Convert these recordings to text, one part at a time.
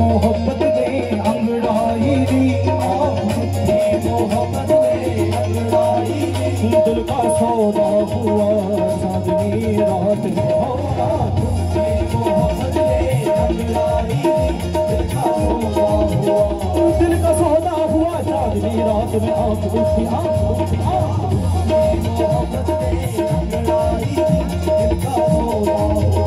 मोहब्बत ने अंगड़ाई दी, मोहब्बत ने अंगड़ाई दी। दिल का सौदा हुआ चांदनी रात में, मोहब्बत ने अंगड़ाई दी। दिल का सौदा हुआ चांदनी रात में, आंख उठी मोहब्बत ने अंगड़ाई दी। दिल का सौदा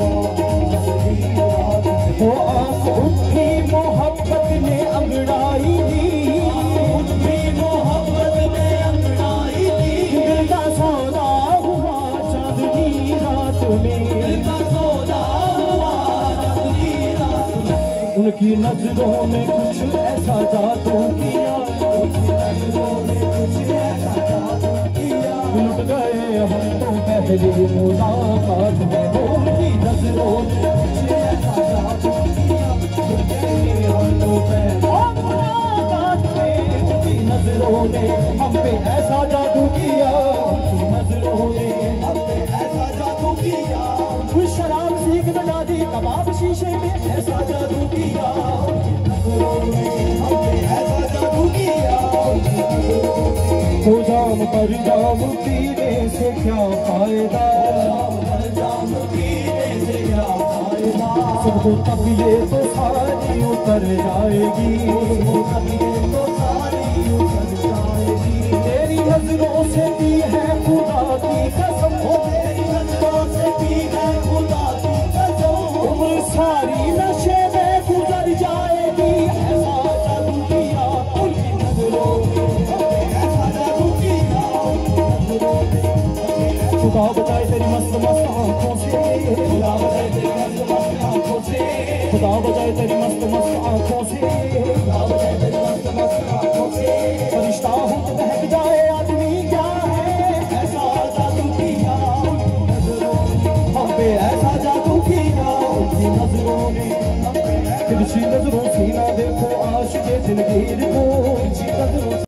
वो आंख उठी मोहब्बत ने अंगड़ाई दी, मोहब्बत ने अंगड़ाई दी। दिल का सौदा हुआ चांदनी रात में, दिल का सौदा हुआ चांदनी रात में। उनकी नजरों में कुछ ऐसा जादू किया, उनकी नजरों में कुछ ऐसा जादू किया। लुट गए हम तो पहली मुलाकात में, उनकी नजरों में कुछ ऐसा जादू किया। नजरों ने हम पे ऐसा जादू किया, नजरों ने हम पे ऐसा जादू किया। कुछ शराब सीख बजा दी, कबाब शीशे में ऐसा जादू किया। नजरों ने हम पे ऐसा जादू किया। तो जाम पर जाम पीने से क्या फायदा, जाम पीने से क्या फायदा। सबको तबीये तो सारी उतर जाएगी, तबीये तो सारी उतर जाएगी। तेरी नजरों से भी है खुदा की कसम, तेरी नजरों से भी है खुदा की कसम। उम्र सारी नशे में गुजर जाएगी, ऐसा जादू किया उनकी नजरों ने, ऐसा जादू किया उनकी नजरों ने। खुदा बचाए तेरी मस्त मस्त आंखों से, खुदा बचाए तेरी मस्त मस्त आंखों से, खुदा बचाए तेरी मस्त मस्त आंखों से, खुदा बचाए तेरी मस्त मस्त आंखों से। फरिश्ता हूँ तो बहक जाए आदमी क्या है, ऐसा जादू किया उनकी नजरों ने हम पे, ऐसा जादू किया उनकी नजरों ने हम पे। तिरछी नजरों से ना देखो आशिक़े दिलगीर को, तिरछी नजरों